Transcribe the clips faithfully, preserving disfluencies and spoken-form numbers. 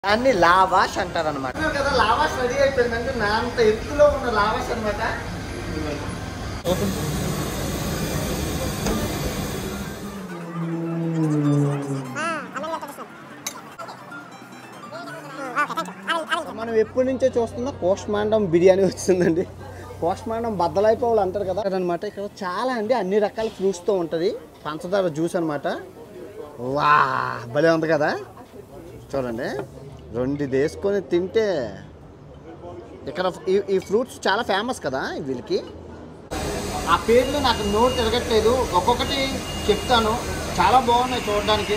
అన్ని లావాష్ అంటారు అనమాట కదా. లావాష్ రెడీ అయిపోయిందంటే నా అంత ఎత్తులో ఉన్న లావాష్ అనమాట. మనం ఎప్పటి నుంచో చూస్తున్న కోష్మాండం బిర్యానీ వచ్చిందండి. కోష్మాండం బద్దలైపోవాలి అంటారు కదా అనమాట. ఇక్కడ చాలా అండి అన్ని రకాల ఫ్రూట్స్తో ఉంటుంది. పంచదార జ్యూస్ అనమాట. వా భలే ఉంది కదా. చూడండి రెండు వేసుకొని తింటే ఇక్కడ ఈ ఫ్రూట్స్ చాలా ఫేమస్ కదా వీళ్ళకి. ఆ పేర్లు నాకు నోట్ తిరగట్లేదు, ఒక్కొక్కటి చెప్తాను. చాలా బాగున్నాయి చూడడానికి.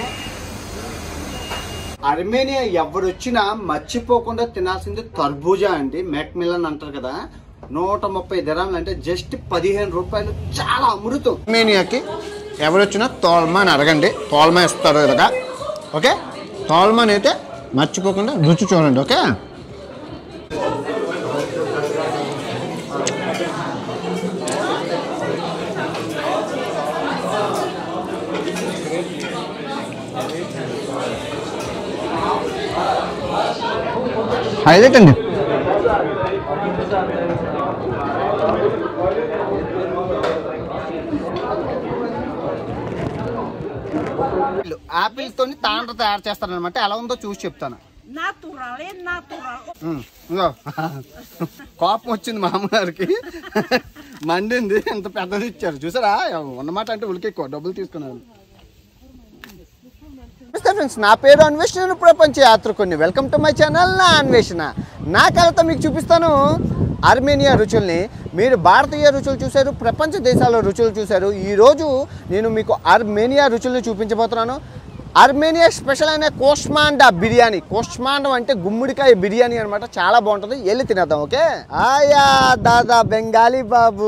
అర్మేనియా ఎవరు వచ్చినా మర్చిపోకుండా తినాల్సింది తర్బూజా అండి. మెక్ మిలన్ అంటారు కదా. నూట ముప్పై దిరాములు అంటే జస్ట్ పదిహేను రూపాయలు. చాలా అమృతం. అర్మేనియాకి ఎవరు వచ్చినా తోల్మా అని అడగండి, తోల్మా ఇస్తారు ఇలాగా. ఓకే, తోల్మాన్ అయితే మర్చిపోకుండా రుచి చూడండి. ఓకే, హైలైట్ అండి. ఆపిల్ తోని తాండ్ర తయారు చేస్తారనమాట. ఎలా ఉందో చూసి చెప్తాను. కోపం వచ్చింది మామగారికి, మండింది. ఎంత పెద్దది ఇచ్చారు చూసారా. ఉన్నమాట అంటే ఉలికెక్కువ డబ్బులు తీసుకున్నాను. ఫ్రెండ్స్, నా పేరు అన్వేషణ, ప్రపంచ యాత్రికుని. Welcome to my channel Naa Anveshana. నా కళతో మీకు చూపిస్తాను అర్మేనియా రుచుల్ని. మీరు భారతీయ రుచులు చూశారు, ప్రపంచ దేశాల రుచులు చూశారు. ఈరోజు నేను మీకు అర్మేనియా రుచుల్ని చూపించబోతున్నాను. అర్మేనియా స్పెషల్ అయిన కోష్మాండా బిర్యానీ. కోష్మాండం అంటే గుమ్మడికాయ బిర్యానీ అనమాట. చాలా బాగుంటుంది. వెళ్ళి తినేద్దాం. ఓకే, ఆయా దాదా బెంగాలీ బాబు.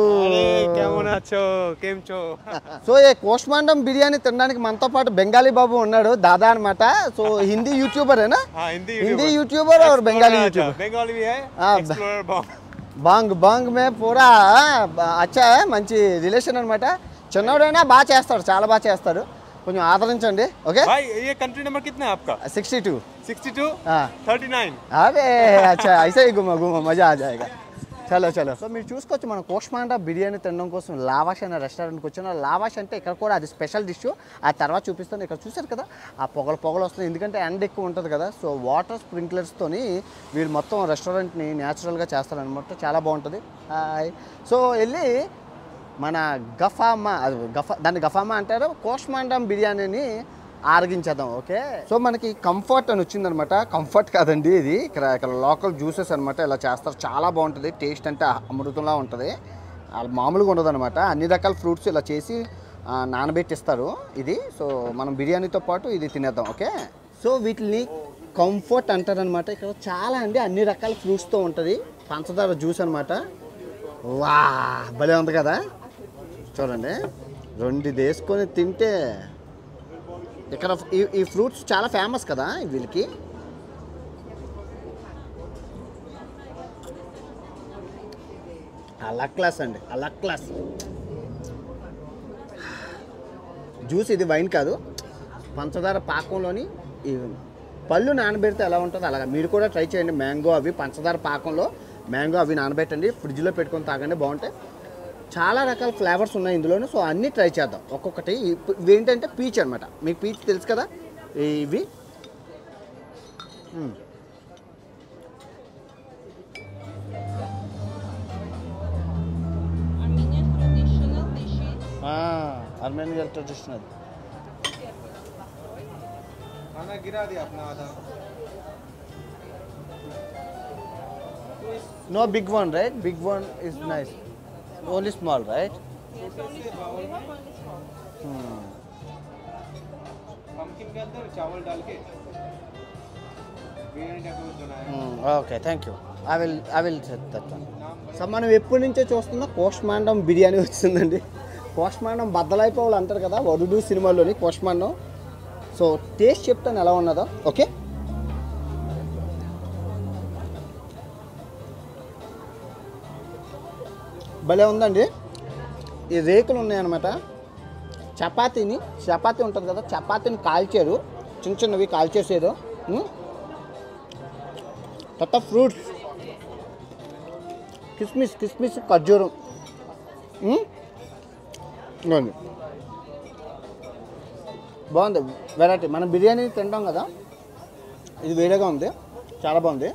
సో ఈ కోష్మాండం బిర్యానీ తినడానికి మనతో పాటు బెంగాలీ బాబు ఉన్నాడు, దాదా అనమాట. సో హిందీ యూట్యూబరేనా? హింदी यूट्यूबर और बंगाली यूट्यूबर. बंगाली भी है, एक्सप्लोरर బాంగ్ బాంగ్ మే పూరా అచ్చా మంచి రిలేషన్ అనమాట. చిన్నోడైనా బాగా చేస్తాడు, చాలా బాగా చేస్తాడు. కొంచెం ఆదరించండి. ఓకే भाई, ये कंट्री नंबर कितना है आपका? Sixty two. Sixty two, thirty nine. అరే అచ్చా ఐసే గుమా గుమా మజా ఆ జాయేగా. చలో చలో. సో మీరు చూసుకోవచ్చు, మనం కోష్మాండా బిర్యానీ తినడం కోసం లావాష్ అనే రెస్టారెంట్కి వచ్చాను. లావాష్ అంటే ఇక్కడ కూడా అది స్పెషల్ డిష్. ఆ తర్వాత చూపిస్తాను. ఇక్కడ చూసారు కదా ఆ పొగలు పొగలు వస్తుంది, ఎందుకంటే ఎండ ఎక్కువ ఉంటుంది కదా. సో వాటర్ స్ప్రింక్లర్స్తోని వీళ్ళు మొత్తం రెస్టారెంట్ని న్యాచురల్గా చేస్తారనమాట. చాలా బాగుంటుంది. హాయ్. సో వెళ్ళి మన గఫామా, గఫా దాన్ని గఫామా అంటారు, కోష్మాండం బిర్యానీని ఆరగించేద్దాం. ఓకే, సో మనకి కంఫర్ట్ అని వచ్చిందనమాట. కంఫర్ట్ కాదండి ఇది, ఇక్కడ ఇక్కడ లోకల్ జ్యూసెస్ అనమాట. ఇలా చేస్తారు, చాలా బాగుంటుంది. టేస్ట్ అంటే అమృతంలా ఉంటుంది. మామూలుగా ఉండదు అనమాట. అన్ని రకాల ఫ్రూట్స్ ఇలా చేసి నానబెట్టిస్తారు ఇది. సో మనం బిర్యానీతో పాటు ఇది తినేద్దాం. ఓకే, సో వీటిని కంఫర్ట్ అంటారనమాట. ఇక్కడ చాలా అండి అన్ని రకాల ఫ్రూట్స్తో ఉంటుంది. పంచదార జ్యూస్ అనమాట. వా భలే ఉంది కదా. చూడండి రెండు వేసుకొని తింటే ఇక్కడ ఈ ఫ్రూట్స్ చాలా ఫేమస్ కదా వీళ్ళకి. అలా క్లాస్ అండి, అలా క్లాస్ జ్యూస్. ఇది వైన్ కాదు, పంచదార పాకంలోని ఈ పళ్ళు నానబెడితే ఎలా ఉంటుందో అలాగా మీరు కూడా ట్రై చేయండి. మ్యాంగో అవి పంచదార పాకంలో మ్యాంగో అవి నానబెట్టండి, ఫ్రిడ్జ్లో పెట్టుకొని తాగండి, బాగుంటాయి. చాలా రకాల ఫ్లేవర్స్ ఉన్నాయి ఇందులోనే. సో అన్నీ ట్రై చేద్దాం ఒక్కొక్కటి. ఇవి ఏంటంటే పీచ్ అనమాట. మీకు పీచ్ తెలుసు కదా. ఇవి आर्मेनियन ट्रेडिशनल. खाना गिरा दिया अपना आधा. No big one, right? Big one is nice. Only small, right? Hmm. Pumpkin के अंदर चावल डाल के बिरयानी का रोज बनाया. Hmm. Okay, thank you. I will I will set that one. So మనం ఎప్పటి నుంచో చూస్తున్న కోష్మాండం బిర్యానీ వచ్చిందండి. కోష్మాండం బద్దలైపోవాలి అంటారు కదా వరుడు సినిమాలోని కోష్మాండం. సో టేస్ట్ చెప్తాను ఎలా ఉన్నదో. ఓకే, భలే ఉందండి. ఈ రేకులు ఉన్నాయన్నమాట. చపాతీని చపాతీ ఉంటుంది కదా, చపాతీని కాల్చారు, చిన్న చిన్నవి కాల్చేసారు. కొత్త ఫ్రూట్స్, కిస్మిస్ కిస్మిస్ ఖర్జూరం. మ్మ్. ఇదిగోండి. బాగుంది వెరైటీ. మనం బిర్యానీ తింటాం కదా, ఇది వేరేగా ఉంది, చాలా బాగుంది.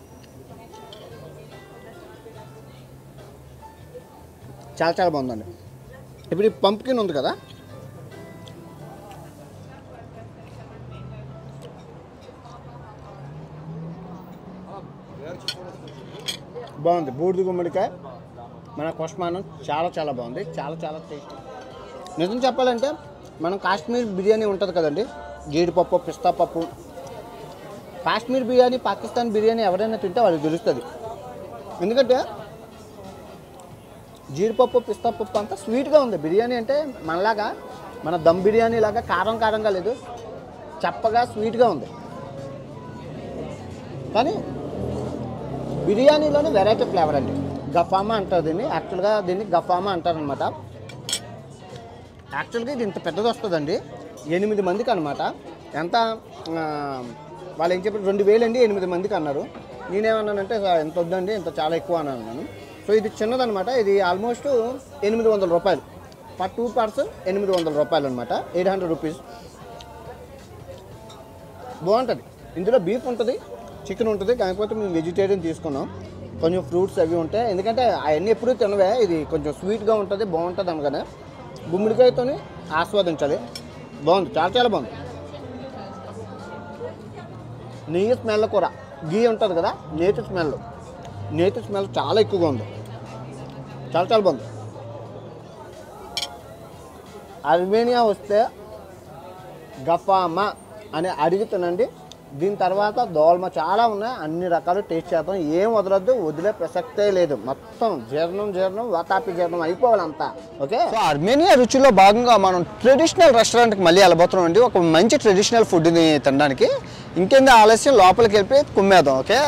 చాలా చాలా బాగుందండి. ఇప్పుడు ఈ పంప్కిన్ ఉంది కదా, బాగుంది. బూడిద గుమ్మడికాయ మన కొష్మానం చాలా చాలా బాగుంది, చాలా చాలా టేస్ట్. నిజం చెప్పాలంటే మనం కాశ్మీర్ బిర్యానీ ఉంటుంది కదండి, జీడిపప్పు పిస్తా పప్పు, కాశ్మీర్ బిర్యానీ పాకిస్తాన్ బిర్యానీ ఎవరైనా తింటే వాళ్ళకి తెలుస్తుంది. ఎందుకంటే జీడిపప్పు పిస్తా పప్పు అంతా స్వీట్గా ఉంది. బిర్యానీ అంటే మనలాగా మన దమ్ బిర్యానీ లాగా కారం కారంగా లేదు, చప్పగా స్వీట్గా ఉంది. కానీ బిర్యానీలోనే వెరైటీ ఫ్లేవర్ అండి. గఫామా అంటారు దీన్ని, యాక్చువల్గా దీన్ని గఫామా అంటారనమాట. యాక్చువల్గా ఇది ఇంత పెద్దది వస్తుందండి, ఎనిమిది మందికి అనమాట. ఎంత వాళ్ళు ఏం చెప్పారు, రెండు వేలు అండి ఎనిమిది మందికి అన్నారు. నేనేమన్నానంటే ఎంత వద్దండి, ఇంత చాలా ఎక్కువ అని అన్నాను. సో ఇది చిన్నదనమాట, ఇది ఆల్మోస్ట్ ఎనిమిది వందల రూపాయలు పర్ టూ పర్సన్, ఎనిమిది వందల రూపాయలు అనమాట, ఎయిట్ హండ్రెడ్ రూపీస్. బాగుంటుంది. ఇందులో బీఫ్ ఉంటుంది, చికెన్ ఉంటుంది, కాకపోతే మేము వెజిటేరియన్ తీసుకున్నాం. కొంచెం ఫ్రూట్స్ అవి ఉంటాయి, ఎందుకంటే అవన్నీ ఎప్పుడూ తినవే. ఇది కొంచెం స్వీట్గా ఉంటుంది, బాగుంటుంది అనగానే గుమ్మడికాయతో ఆస్వాదించాలి. బాగుంది, చాలా చాలా బాగుంది. నెయ్యి స్మెల్ కూర, గీ ఉంటుంది కదా, నేతి స్మెల్, నేతి స్మెల్ చాలా ఎక్కువగా ఉంది, చాలా చాలా బాగుంది. అర్మేనియా వస్తే గఫామా అని అడిగి తినండి. దీని తర్వాత దోల్మా చాలా ఉన్నాయి, అన్ని రకాలు టేస్ట్ చేద్దాం. ఏం వదలొద్దు, వదిలే ప్రసక్తే లేదు. మొత్తం జీర్ణం జీర్ణం వాతాపి జీర్ణం అయిపోవాలంతా. ఓకే, సో అర్మేనియా రుచిలో భాగంగా మనం ట్రెడిషనల్ రెస్టారెంట్కి మళ్ళీ వెళ్ళబోతున్నాం అండి, ఒక మంచి ట్రెడిషనల్ ఫుడ్ని తినడానికి. ఇంకేంది ఆలస్యం, లోపలికి వెళ్ళి కుమ్మేద్దాం. ఓకే,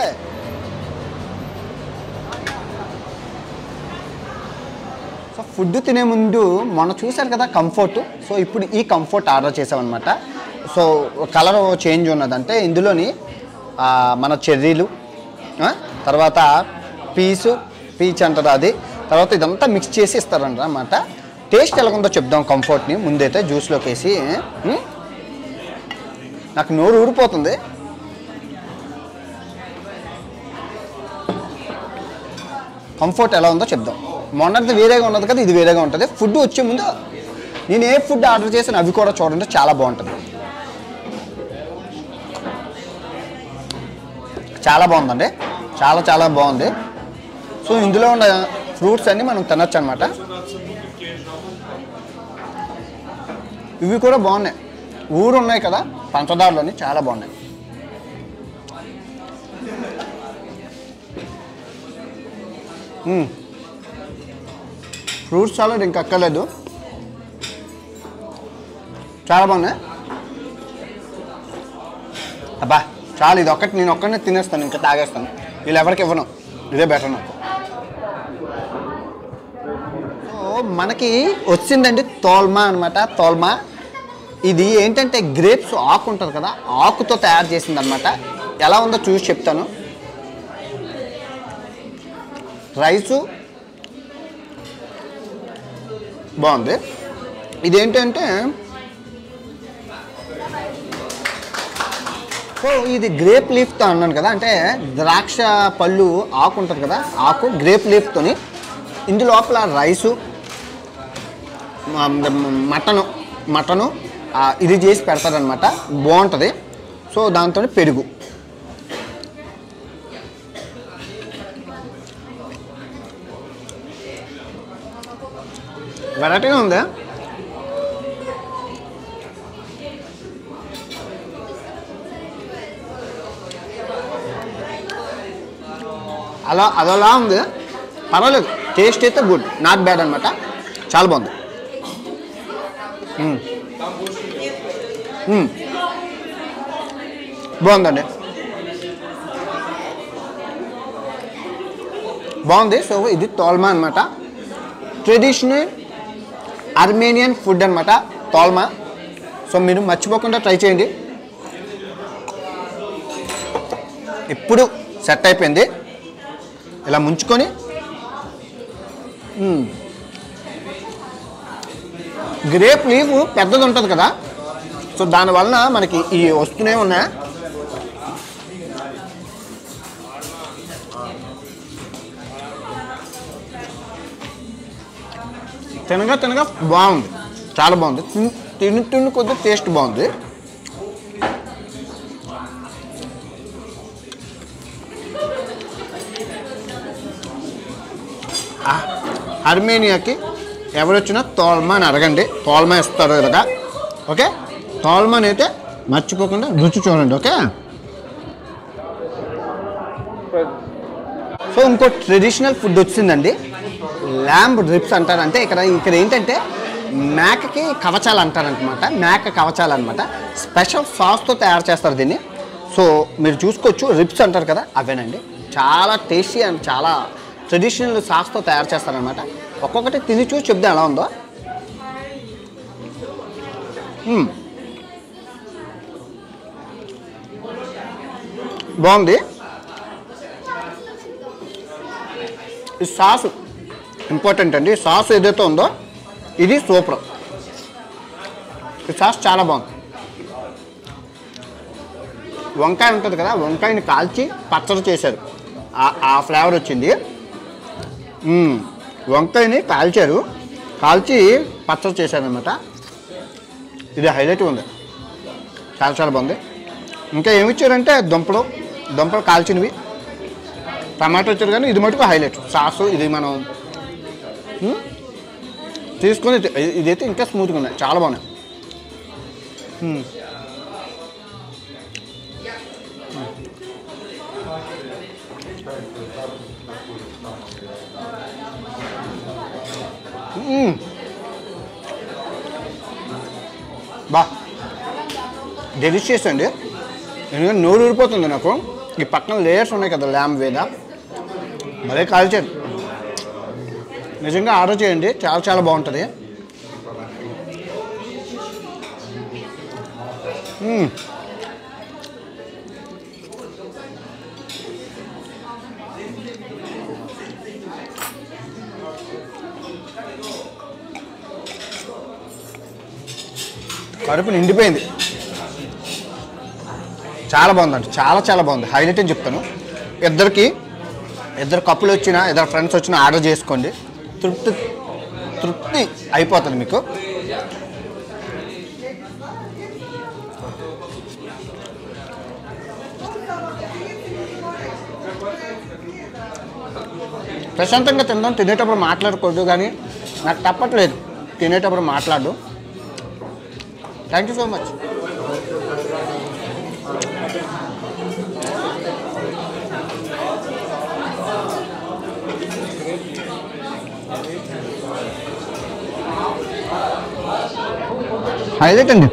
సో ఫుడ్ తినే ముందు మనం చూసారు కదా కంఫర్ట్, సో ఇప్పుడు ఈ కంఫర్ట్ ఆర్డర్ చేసామన్నమాట. సో కలర్ చేంజ్ ఉన్నదంటే ఇందులోని మన చెర్రీలు, తర్వాత పీసు పీచ్ అంటారు అది, తర్వాత ఇదంతా మిక్స్ చేసి ఇస్తారంట అన్నమాట. టేస్ట్ ఎలాగుందో చెప్దాం కంఫర్ట్ని ముందైతే జ్యూస్లోకి వేసి. నాకు నోరు ఊరిపోతుంది. కంఫర్ట్ ఎలా ఉందో చెప్దాం. మొన్నటిది వేరేగా ఉన్నది కదా, ఇది వేరేగా ఉంటుంది. ఫుడ్ వచ్చే ముందు నేను ఏ ఫుడ్ ఆర్డర్ చేసాను అవి కూడా చూడండి, చాలా బాగుంటుంది. చాలా బాగుందండి, చాలా చాలా బాగుంది. సో ఇందులో ఉన్న ఫ్రూట్స్ అన్నీ మనం తినొచ్చు అనమాట. ఇవి కూడా బాగున్నాయి, ఊరు ఉన్నాయి కదా పంచదారలోని, చాలా బాగున్నాయి. ఫ్రూట్స్ చాలా ఇంక అక్కర్లేదు, చాలా బాగున్నాయి. అబ్బా చాలు, ఇది ఒక్కటి నేను ఒక్కడినే తినేస్తాను, ఇంకా తాగేస్తాను. వీళ్ళు ఎవరికి ఇవ్వను, ఇదే బెటర్ నాకు. సో మనకి వచ్చిందండి తోల్మా అనమాట. తోల్మా ఇది ఏంటంటే గ్రేప్స్ ఆకు ఉంటుంది కదా, ఆకుతో తయారు చేసింది అనమాట. ఎలా ఉందో చూసి చెప్తాను. రైసు బాగుంది. ఇదేంటంటే సో ఇది గ్రేప్ లీఫ్తో అన్నాను కదా, అంటే ద్రాక్ష పళ్ళు ఆకు ఉంటుంది కదా, ఆకు గ్రేప్ లీఫ్తోని ఇందు లోపల రైసు మటను మటను ఇది చేసి పెడతారనమాట, బాగుంటుంది. సో దాంతో పెరుగు, వెరైటీగా ఉంది. అలా అదలా ఉంది, పర్వాలేదు. టేస్ట్ అయితే గుడ్, నాట్ బ్యాడ్ అనమాట, చాలా బాగుంది. బాగుందండి, బాగుంది. సో ఇది తోల్మా అనమాట, ట్రెడిషనల్ అర్మేనియన్ ఫుడ్ అనమాట తోల్మా. సో మీరు మర్చిపోకుండా ట్రై చేయండి. ఇప్పుడు సెట్ అయిపోయింది. ఇలా ముంచుకొని గ్రేప్ లీఫ్ పెద్దది ఉంటుంది కదా, సో దానివలన మనకి ఈ వస్తూనే ఉన్నాయి. తినగా తినగా బాగుంది, చాలా బాగుంది. తిని తిని కొద్దిగా టేస్ట్ బాగుంది. అర్మేనియాకి ఎవరు వచ్చినా తోల్మా అని అడగండి, తోల్మా ఇస్తారు కదా. ఓకే, తోల్మాని అయితే మర్చిపోకుండా రుచి చూడండి. ఓకే, సో ఇంకో ట్రెడిషనల్ ఫుడ్ వచ్చిందండి, ల్యాంబ్ రిప్స్ అంటారు. అంటే ఇక్కడ ఇక్కడ ఏంటంటే మేకకి కవచాలు అంటారనమాట, మేక కవచాలు అనమాట. స్పెషల్ సాస్తో తయారు చేస్తారు దీన్ని. సో మీరు చూసుకోవచ్చు, రిప్స్ అంటారు కదా, అవేనండి. చాలా టేస్టీ అండ్ చాలా ట్రెడిషనల్ సాస్తో తయారు చేస్తారనమాట. ఒక్కొక్కటి తిని చూసి చెప్తే ఎలా ఉందో. బాగుంది. ఈ సాస్ ఇంపార్టెంట్ అండి. సాస్ ఏదైతే ఉందో ఇది సూపర్. ఈ సాస్ చాలా బాగుంది. వంకాయ ఉంటుంది కదా, వంకాయని కాల్చి పచ్చడి చేశారు, ఆ ఫ్లేవర్ వచ్చింది. వంకాయని కాల్చారు, కాల్చి పచ్చడి చేశారనమాట. ఇది హైలైట్ ఉంది, చాలా చాలా బాగుంది. ఇంకా ఏమి ఇచ్చారంటే దుంపలు దుంపలు కాల్చినవి, టమాటో వచ్చారు. కానీ ఇది మటుకు హైలైట్ సాసు. ఇది మనం తీసుకొని ఇదైతే ఇంకా స్మూత్గా ఉన్నాయి, చాలా బాగున్నాయి. బా డెలిషియస్ అండి. ఎందుకంటే నోరు ఊరిపోతుంది నాకు. ఈ పక్కన లేయర్స్ ఉన్నాయి కదా ల్యామ్ వేద, భలే కాల్చారు. నిజంగా ఆర్డర్ చేయండి, చాలా చాలా బాగుంటుంది. కడుపు నిండిపోయింది, చాలా బాగుందండి, చాలా చాలా బాగుంది. హైలైట్ అని చెప్తాను. ఇద్దరికి ఇద్దరు కప్పులు వచ్చినా, ఇద్దరు ఫ్రెండ్స్ వచ్చినా ఆర్డర్ చేసుకోండి, తృప్తి తృప్తి అయిపోతుంది మీకు. ప్రశాంతంగా తిందాం. తినేటప్పుడు మాట్లాడకూడదు, కానీ నాకు తప్పట్లేదు, తినేటప్పుడు మాట్లాడు. Thank you so much. Highlight అండి.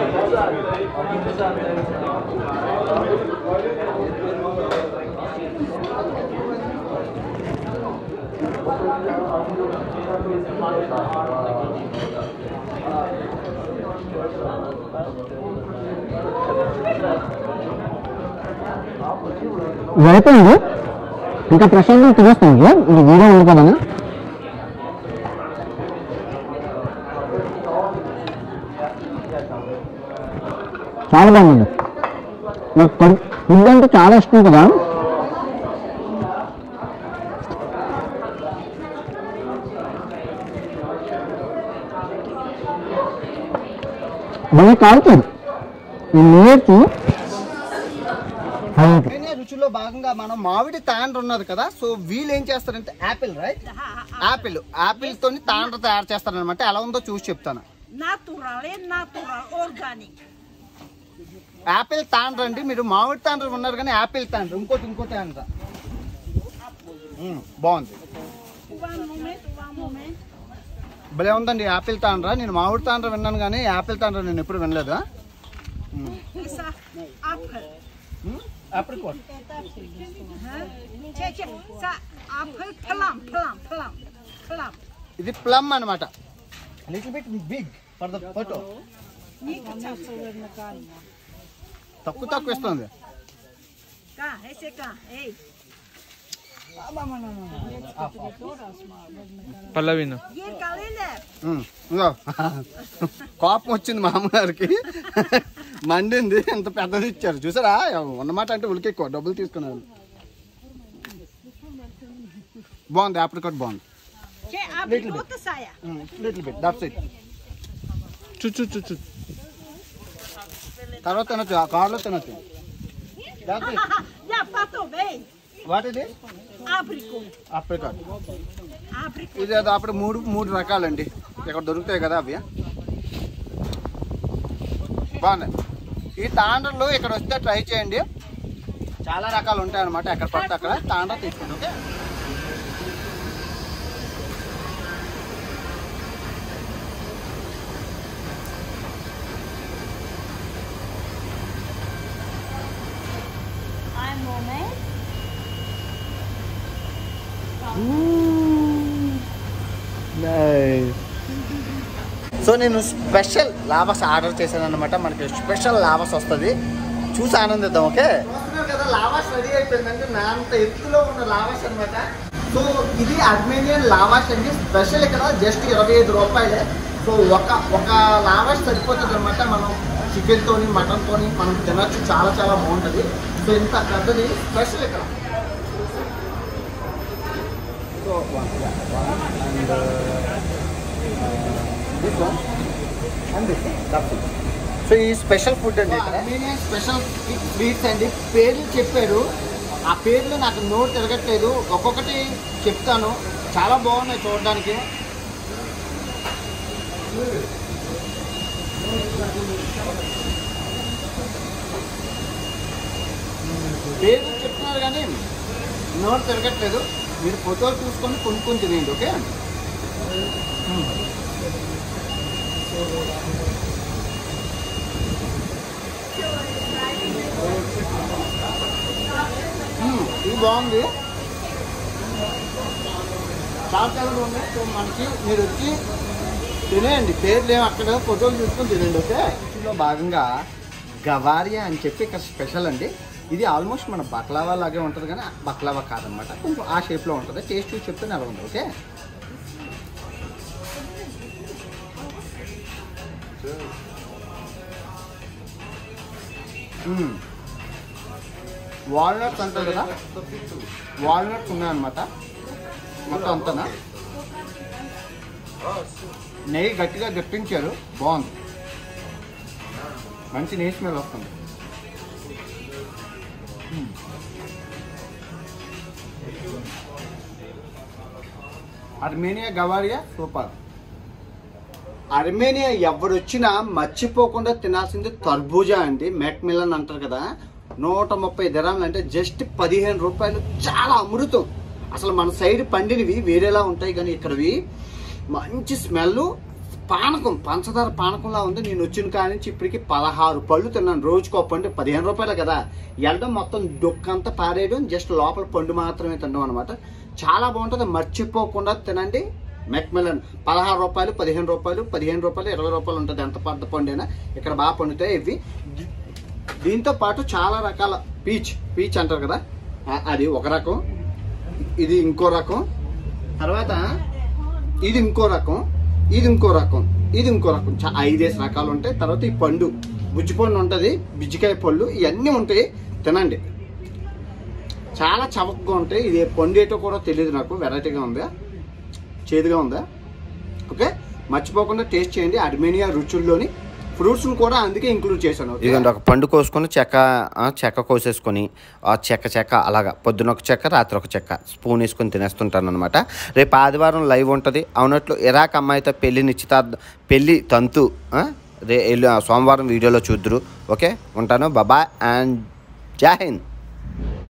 అయిపోయింది, ఇంకా ప్రశాంతంగా తినేస్తాను. ఇది వీడియో ఉంది కదా, చాలా బాగుంది. నాకు ఫుడ్ అంటే చాలా ఇష్టం కదా. బాగా కాల్చారు నేర్చు. రుచిలో భాగంగా మనం మామిడి తాండ్ర ఉన్నది కదా, సో వీళ్ళు ఏం చేస్తారంటే యాపిల్ రైట్ యాపిల్ యాపిల్ తోని తాండ్ర తయారు చేస్తారనమాట. ఎలా ఉందో చూసి చెప్తాను. యాపిల్ తాండ్ర అండి. మీరు మామిడి తాండ్ర ఉన్నారు కానీ యాపిల్ తాండ్ర ఇంకోటి ఇంకో తాండ్ర బాగుంది, భలే ఉందండి యాపిల్ తాండ్ర. నేను మామిడి తాండ్ర విన్నాను కానీ యాపిల్ తాండ్ర నేను ఎప్పుడు వినలేదు. ఇది ప్లమ్ అనమాట. Little bit big for the photo. తక్కువ తక్కువ ఇస్తుంది. Cá, esse cá, ei. పల్లవిను Ye kalile. ఇదిగో కోపం వచ్చింది మా అమ్మగారికి మండింది ఎంత పెద్దది ఇచ్చారు చూసారా ఉన్నమాట అంటే ఉలికి ఎక్కువ డబ్బులు తీసుకున్నారు బాగుంది ఆప్రికాట్ బాగుంది Che abre outra saia. Little bit that's it చూ చూ చూ చూ తర్వాత తినొచ్చు ఆ కార్లో తినొచ్చు that's it Já pato bem. What ఇది Abrico. Apricot Abrico. ఇది అది అప్పుడు మూడు మూడు రకాలండి ఇక్కడ దొరుకుతాయి కదా అవి బాగున్నాయి ఈ తాండ్రలు ఇక్కడ వస్తే ట్రై చేయండి చాలా రకాలు ఉంటాయి అన్నమాట ఎక్కడ పడితే అక్కడ తాండ్ర తీసుకోండి ఓకే I'm moment. సో నేను స్పెషల్ లావాస్ ఆర్డర్ చేశాను అనమాట మనకి స్పెషల్ లావాస్ వస్తుంది చూసి ఆనందిద్దాం ఓకే కదా లావాస్ రెడీ అయిపోయిందంటే నా అంత ఎత్తులో ఉన్న లావాస్ అనమాట సో ఇది అర్మేనియన్ లావాస్ అండి స్పెషల్ ఇక్కడ జస్ట్ ఇరవై ఐదు రూపాయలే సో ఒక ఒక లావాస్ సరిపోతుంది అనమాట మనం చికెన్తోని మటన్తోని మనం తినచ్చు చాలా చాలా బాగుంటుంది సో ఇంత పెద్దది స్పెషల్ ఇక్కడ so and this one and this one that's it so ఈ స్పెషల్ ఫుడ్ అండి అర్మేనియన్ స్పెషల్ స్వీట్స్ అండి పేర్లు చెప్పారు ఆ పేర్లు నాకు నోట్ తిరగట్లేదు ఒక్కొక్కటి చెప్తాను చాలా బాగున్నాయి చూడడానికి పేర్లు చెప్తున్నారు కానీ నోట్ తిరగట్లేదు మీరు ఫోటోలు చూసుకొని కొనుక్కొని తినేయండి ఓకే ఇది బాగుంది చాలా చాలా బాగుంది సో మనకి మీరు వచ్చి తినేయండి పేర్లు ఏమి అక్కడ ఫోటోలు చూసుకొని తినండి ఓకే లో భాగంగా గవారియా అని చెప్పి ఇక్కడ స్పెషల్ అండి ఇది ఆల్మోస్ట్ మన బక్లావా లాగే ఉంటుంది కానీ బక్లావా కాదనమాట కొంచెం ఆ షేప్లో ఉంటుంది టేస్ట్ చూసి చెప్తే నెల ఉంది ఓకే వాల్నట్స్ అంటారు కదా వాల్నట్స్ ఉన్నాయన్నమాట మొత్తం అంతనా నెయ్యి గట్టిగా గట్టించారు బాగుంది మంచి నెయ్యి స్మెల్ వస్తుంది అర్మేనియా గవారియా సూపర్ అర్మేనియా ఎవరొచ్చినా మర్చిపోకుండా తినాల్సింది తర్బూజా అండి మెక్మిలన్ అంటారు కదా నూట ముప్పై దిరాములు అంటే జస్ట్ పదిహేను రూపాయలు చాలా అమృతం అసలు మన సైడ్ పండినవి వేరేలా ఉంటాయి కానీ ఇక్కడవి మంచి స్మెల్ పానకం పంచదార పానకంలా ఉంది నేను వచ్చిన కాడి నుంచి ఇప్పటికి పదహారు పళ్ళు తిన్నాను రోజుకో పండు పదిహేను రూపాయలు కదా వెళ్ళడం మొత్తం డొక్కంతా పారేయడం జస్ట్ లోపల పండు మాత్రమే తినడం అనమాట చాలా బాగుంటుంది మర్చిపోకుండా తినండి మెక్మిలన్ పదహారు రూపాయలు పదిహేను రూపాయలు పదిహేను రూపాయలు ఇరవై రూపాయలు ఉంటుంది ఎంత పెద్ద పండైనా ఇక్కడ బాగా పండుతాయి ఇవి దీంతో పాటు చాలా రకాల పీచ్ పీచ్ అంటారు కదా అది ఒక రకం ఇది ఇంకో రకం తర్వాత ఇది ఇంకో రకం ఇది ఇంకో రకం ఇది ఇంకో రకం ఐదేసి రకాలు ఉంటాయి తర్వాత ఈ పండు బుజ్జి పండు ఉంటుంది బిజ్జికాయ పళ్ళు ఇవన్నీ ఉంటాయి తినండి చాలా చవకగా ఉంటాయి ఇది పండు ఏటో కూడా తెలియదు నాకు వెరైటీగా ఉందా చేదుగా ఉందా ఓకే మర్చిపోకుండా టేస్ట్ చేయండి అర్మేనియా రుచుల్లోని ఫ్రూట్స్ని కూడా అందుకే ఇంక్లూడ్ చేశాను ఇదిగోండి ఒక పండు కోసుకొని చెక్క చెక్క కోసేసుకొని ఆ చెక్క చెక్క అలాగా పొద్దున ఒక చెక్క రాత్రి ఒక చెక్క స్పూన్ వేసుకొని తినేస్తుంటాను అనమాట రేపు ఆదివారం లైవ్ ఉంటుంది అవునట్లు ఇరాక్ అమ్మాయితో పెళ్లి నిశ్చితార్థ పెళ్లి తంతు రే సోమవారం వీడియోలో చూద్దరు ఓకే ఉంటాను బాబాయ్ అండ్ జై హింద్